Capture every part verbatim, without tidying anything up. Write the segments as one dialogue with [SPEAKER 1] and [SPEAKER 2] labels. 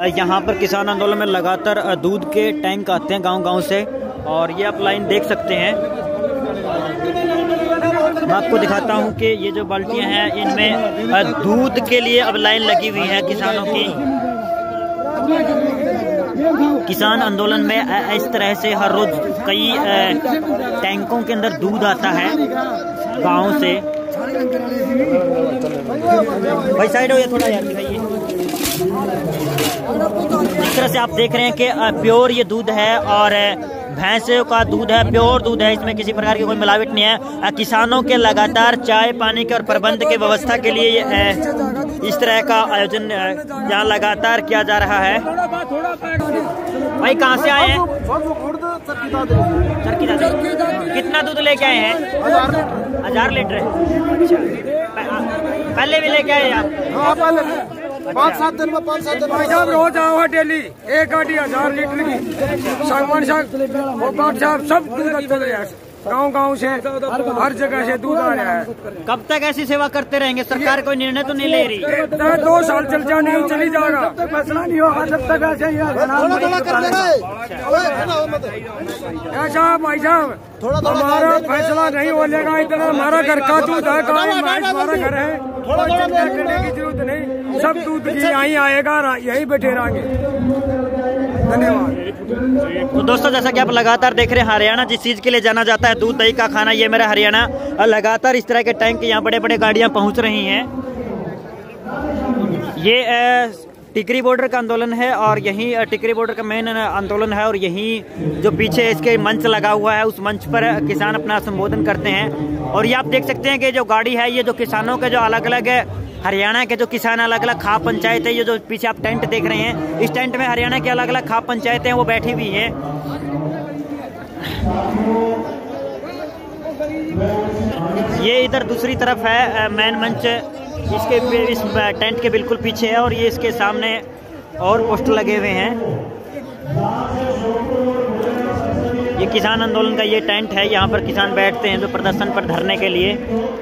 [SPEAKER 1] यहाँ पर किसान आंदोलन में लगातार दूध के टैंक आते हैं गांव-गांव से, और ये आप लाइन देख सकते हैं। मैं आपको दिखाता हूँ कि ये जो बाल्टियाँ हैं इनमें दूध के लिए अब लाइन लगी हुई है किसानों की। किसान आंदोलन में इस तरह से हर रोज कई टैंकों के अंदर दूध आता है गाँव से। भाई साइड हो या थोड़ा यार दिखाइए। इस तरह से आप देख रहे हैं कि प्योर ये दूध है और भैंसों का दूध है, प्योर दूध है, इसमें किसी प्रकार की कोई मिलावट नहीं है। किसानों के लगातार चाय पानी के और प्रबंध के व्यवस्था के लिए इस तरह का आयोजन यहाँ लगातार किया जा रहा है। भाई कहाँ से आए हैं? चरखी दादरी। कितना दूध लेके आए हैं? हजार लीटर। पहले भी लेके आए आप?
[SPEAKER 2] पाँच सात दिन में पाँच सात दिन में
[SPEAKER 3] साहब रोज आओ डेली एक गाड़ी हजार लीटर की सागवान साग साहब सब दूध चल रहा है गाँव गाँव से, हर जगह से दूध आ रहा है।
[SPEAKER 1] कब तक ऐसी सेवा करते रहेंगे? सरकार कोई निर्णय तो नहीं ले रही?
[SPEAKER 3] दो साल चल जाए नहीं चली जाएगा, फैसला नहीं होगा जब तक ऐसे ही। ऐसा भाई साहब हमारा फैसला नहीं होगा, इतना हमारा घर का दूध है, हमारा घर है, करने की जरूरत नहीं, सब दूध की यहीं आएगा, यहीं बैठे रहेंगे। धन्यवाद।
[SPEAKER 1] तो दोस्तों जैसा कि आप लगातार देख रहे हैं, हरियाणा जिस चीज के लिए जाना जाता है दूध दही का खाना, ये मेरा हरियाणा, और लगातार इस तरह के टैंक यहाँ बड़े बड़े गाड़ियाँ पहुँच रही हैं। ये टिकरी बॉर्डर का आंदोलन है और यही टिकरी बॉर्डर का मेन आंदोलन है, और यही जो पीछे इसके मंच लगा हुआ है उस मंच पर किसान अपना संबोधन करते हैं। और ये आप देख सकते हैं कि जो गाड़ी है ये जो किसानों के जो अलग अलग हरियाणा के जो किसान अलग अलग खाप पंचायत है, ये जो पीछे आप टेंट देख रहे हैं इस टेंट में हरियाणा के अलग अलग खाप पंचायतें हैं वो बैठी हुई हैं। ये इधर दूसरी तरफ है मेन मंच, इसके इस टेंट के बिल्कुल पीछे है, और ये इसके सामने और पोस्टर लगे हुए हैं। ये किसान आंदोलन का ये टेंट है, यहाँ पर किसान बैठते हैं जो प्रदर्शन पर धरने के लिए।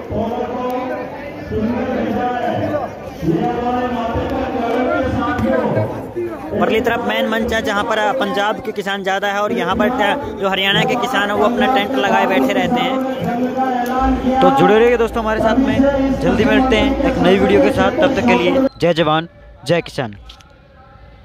[SPEAKER 1] परली तरफ मेन मंच है जहाँ पर पंजाब के किसान ज़्यादा है, और यहाँ पर जो हरियाणा के किसान है वो अपना टेंट लगाए बैठे रहते हैं। तो जुड़े रहिए दोस्तों हमारे साथ में, जल्दी मिलते हैं एक नई वीडियो के साथ। तब तक के लिए जय जवान जय किसान।